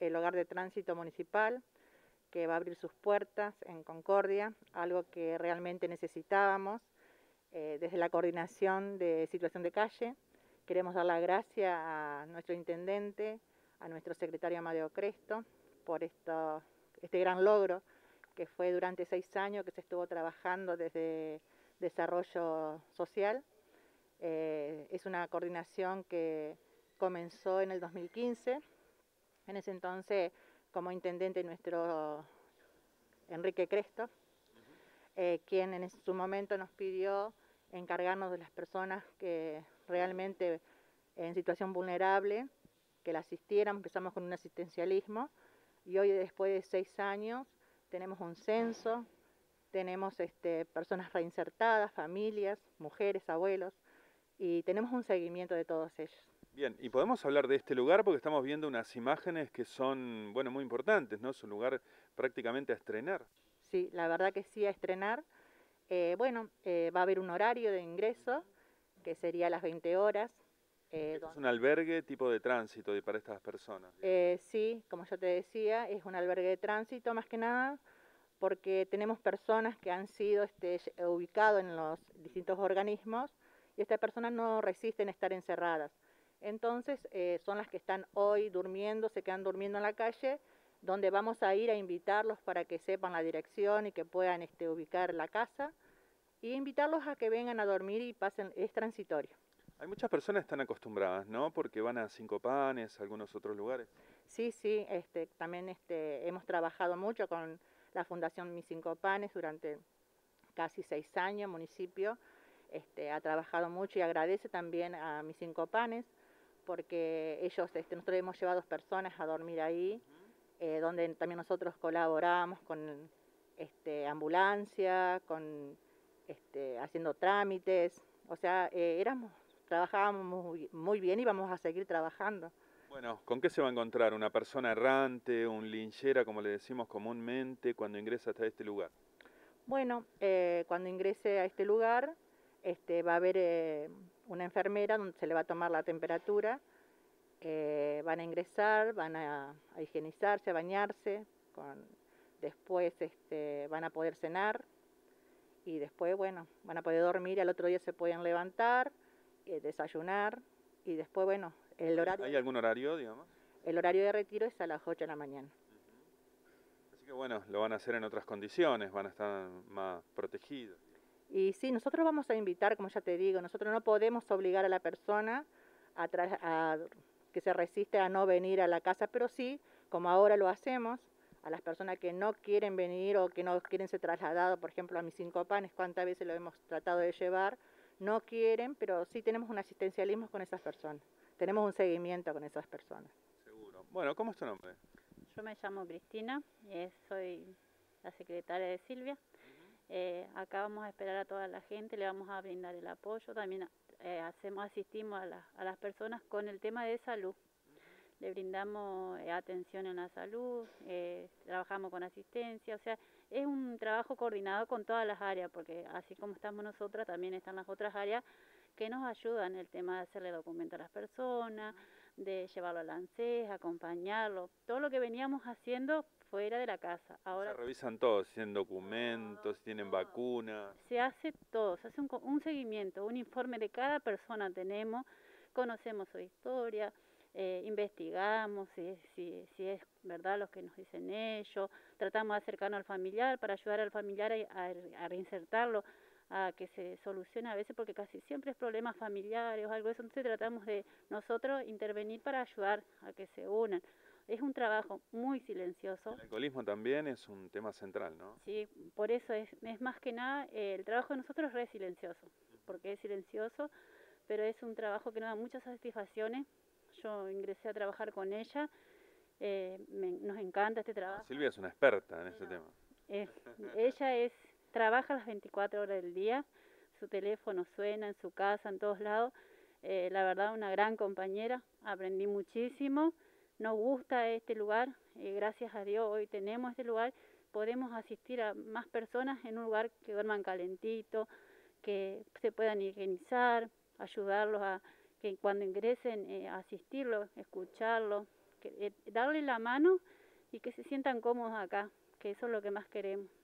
el Hogar de Tránsito Municipal, que va a abrir sus puertas en Concordia, algo que realmente necesitábamos. Desde la Coordinación de Situación de Calle, queremos dar las gracias a nuestro intendente, a nuestro secretario Amadeo Cresto, por este gran logro que fue durante 6 años que se estuvo trabajando desde desarrollo social. Es una coordinación que comenzó en el 2015. En ese entonces, como intendente, nuestro Enrique Cresto, quien en su momento nos pidió encargarnos de las personas que realmente en situación vulnerable, que la asistieran. Empezamos con un asistencialismo y hoy, después de 6 años, tenemos un censo, tenemos personas reinsertadas, familias, mujeres, abuelos, y tenemos un seguimiento de todos ellos. Bien, y podemos hablar de este lugar porque estamos viendo unas imágenes que son, bueno, muy importantes, ¿no? Es un lugar prácticamente a estrenar. Sí, la verdad que sí, a estrenar. Va a haber un horario de ingreso, que sería a las 20 horas. Es un albergue tipo de tránsito para estas personas. Sí, como yo te decía, es un albergue de tránsito más que nada, porque tenemos personas que han sido ubicados en los distintos organismos y estas personas no resisten estar encerradas. Entonces son las que están hoy durmiendo, se quedan durmiendo en la calle, donde vamos a ir a invitarlos para que sepan la dirección y que puedan ubicar la casa, y invitarlos a que vengan a dormir y pasen, es transitorio. Hay muchas personas que están acostumbradas, ¿no? Porque van a Cinco Panes, a algunos otros lugares. Sí, sí, también hemos trabajado mucho con la Fundación Mis Cinco Panes durante casi 6 años, municipio, ha trabajado mucho y agradece también a Mis Cinco Panes, porque ellos, nosotros hemos llevado 2 personas a dormir ahí, donde también nosotros colaboramos con ambulancia, con haciendo trámites, o sea, trabajábamos muy bien y vamos a seguir trabajando. Bueno, ¿con qué se va a encontrar una persona errante, un linchera, como le decimos comúnmente, cuando ingresa hasta este lugar? Bueno, cuando ingrese a este lugar, va a haber una enfermera donde se le va a tomar la temperatura, van a ingresar, van a higienizarse, a bañarse, después van a poder cenar y después, bueno, van a poder dormir y al otro día se pueden levantar, desayunar y después, bueno, ¿Hay algún horario, digamos? el horario de retiro es a las 8 de la mañana. Así que bueno, lo van a hacer en otras condiciones, van a estar más protegidos. Y sí, nosotros vamos a invitar, como ya te digo, nosotros no podemos obligar a la persona que se resiste a no venir a la casa, pero sí, como ahora lo hacemos, a las personas que no quieren venir o que no quieren ser trasladados, por ejemplo, a Mis Cinco Panes, cuántas veces lo hemos tratado de llevar, no quieren, pero sí tenemos un asistencialismo con esas personas, tenemos un seguimiento con esas personas. Seguro. Bueno, ¿cómo es tu nombre? Yo me llamo Cristina, soy la secretaria de Silvia. Acá vamos a esperar a toda la gente, le vamos a brindar el apoyo. También asistimos a las personas con el tema de salud. Le brindamos atención en la salud, trabajamos con asistencia, o sea, es un trabajo coordinado con todas las áreas, porque así como estamos nosotras, también están las otras áreas que nos ayudan en el tema de hacerle documento a las personas, de llevarlo al ANSES, acompañarlo, todo lo que veníamos haciendo fuera de la casa. Ahora se revisan todo, si tienen documentos, si tienen vacunas. Se hace todo, se hace un seguimiento, un informe de cada persona tenemos, conocemos su historia, investigamos si es verdad lo que nos dicen ellos, tratamos de acercarnos al familiar para ayudar al familiar a reinsertarlo, a que se solucione a veces, porque casi siempre es problemas familiares o algo de eso, entonces tratamos de nosotros intervenir para ayudar a que se unan. Es un trabajo muy silencioso. El alcoholismo también es un tema central, ¿no? Sí, por eso es más que nada, el trabajo de nosotros es re silencioso, porque es silencioso, pero es un trabajo que nos da muchas satisfacciones. Yo ingresé a trabajar con ella, nos encanta este trabajo. Silvia es una experta en este tema. Ella trabaja las 24 horas del día, su teléfono suena en su casa, en todos lados. La verdad, una gran compañera, aprendí muchísimo, nos gusta este lugar, gracias a Dios hoy tenemos este lugar, podemos asistir a más personas en un lugar que duerman calentito, que se puedan higienizar, ayudarlos a que cuando ingresen asistirlos, escucharlos, darle la mano y que se sientan cómodos acá, que eso es lo que más queremos.